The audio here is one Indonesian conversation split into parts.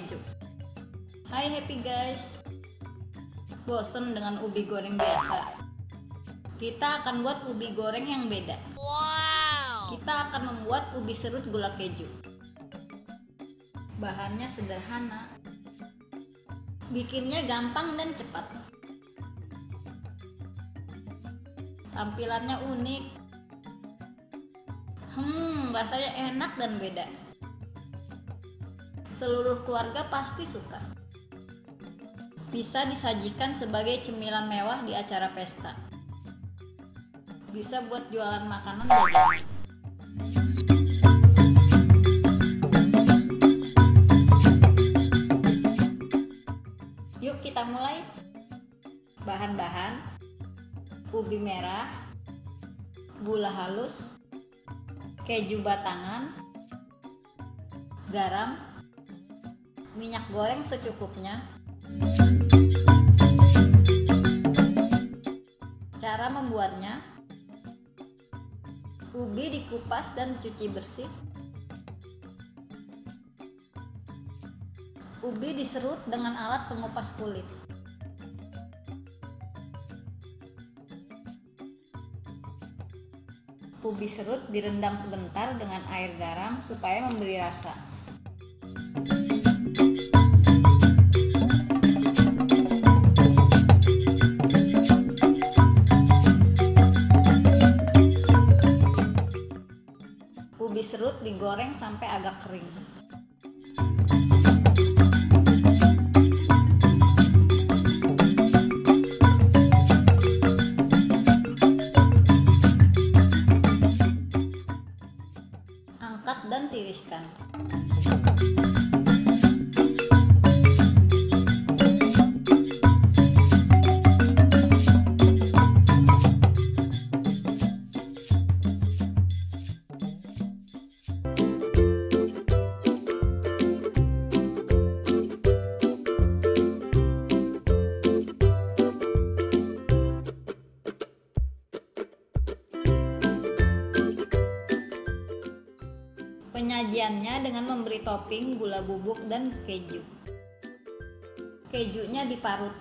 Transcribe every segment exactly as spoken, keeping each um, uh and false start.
keju. Hai happy guys, bosen dengan ubi goreng biasa? Kita akan buat ubi goreng yang beda. Wow. Kita akan membuat ubi serut gula keju. Bahannya sederhana, bikinnya gampang dan cepat. Tampilannya unik. Hmm, rasanya enak dan beda. Seluruh keluarga pasti suka. Bisa disajikan sebagai cemilan mewah di acara pesta. Bisa buat jualan makanan jajanan. Yuk kita mulai. Bahan-bahan: ubi merah, gula halus, keju batangan, garam, minyak goreng secukupnya. Cara membuatnya: ubi dikupas dan cuci bersih. Ubi diserut dengan alat pengupas kulit. Ubi serut direndam sebentar dengan air garam supaya memberi rasa. Ubi serut digoreng sampai agak kering. Angkat dan tiriskan. Penyajiannya dengan memberi topping gula bubuk dan keju. Kejunya diparut.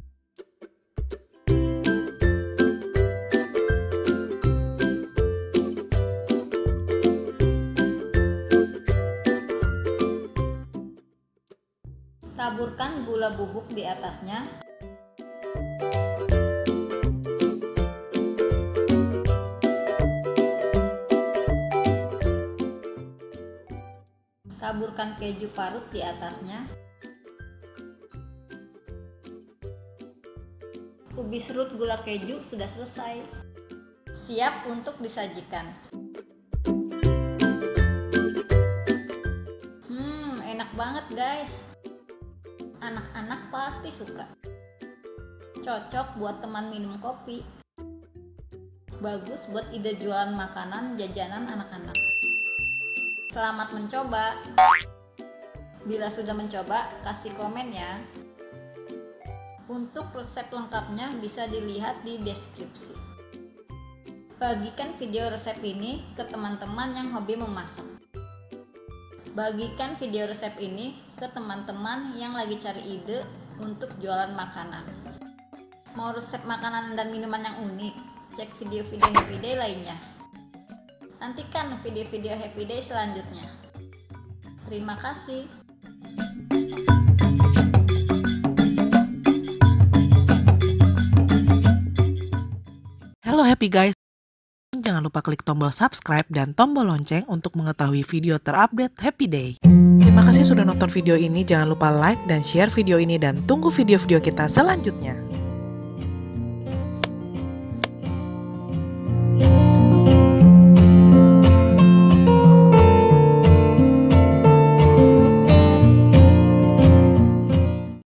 Taburkan gula bubuk di atasnya. Taburkan keju parut di atasnya. Ubi serut gula keju sudah selesai. Siap untuk disajikan. Hmm, enak banget guys. Anak-anak pasti suka. Cocok buat teman minum kopi. Bagus buat ide jualan makanan jajanan anak-anak. Selamat mencoba. Bila sudah mencoba, kasih komen ya. Untuk resep lengkapnya bisa dilihat di deskripsi. Bagikan video resep ini ke teman-teman yang hobi memasak. Bagikan video resep ini ke teman-teman yang lagi cari ide untuk jualan makanan. Mau resep makanan dan minuman yang unik? Cek video-video Happy Day lainnya. Nantikan video-video Happy Day selanjutnya. Terima kasih. Halo Happy guys. Jangan lupa klik tombol subscribe dan tombol lonceng untuk mengetahui video terupdate Happy Day. Terima kasih sudah nonton video ini. Jangan lupa like dan share video ini dan tunggu video-video kita selanjutnya.